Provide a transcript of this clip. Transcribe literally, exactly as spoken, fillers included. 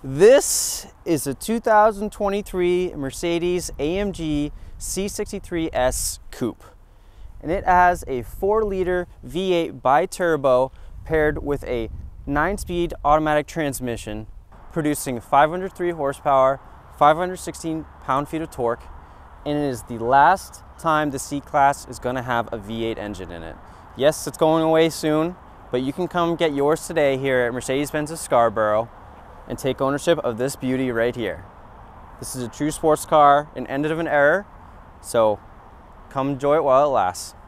This is a two thousand twenty-three Mercedes A M G C sixty-three S Coupe, and it has a four liter V eight bi-turbo paired with a nine speed automatic transmission, producing five hundred three horsepower, five hundred sixteen pound-feet of torque, and it is the last time the C-Class is going to have a V eight engine in it. Yes, it's going away soon, but you can come get yours today here at Mercedes-Benz of Scarborough and take ownership of this beauty right here. This is a true sports car, an end of an era, so come enjoy it while it lasts.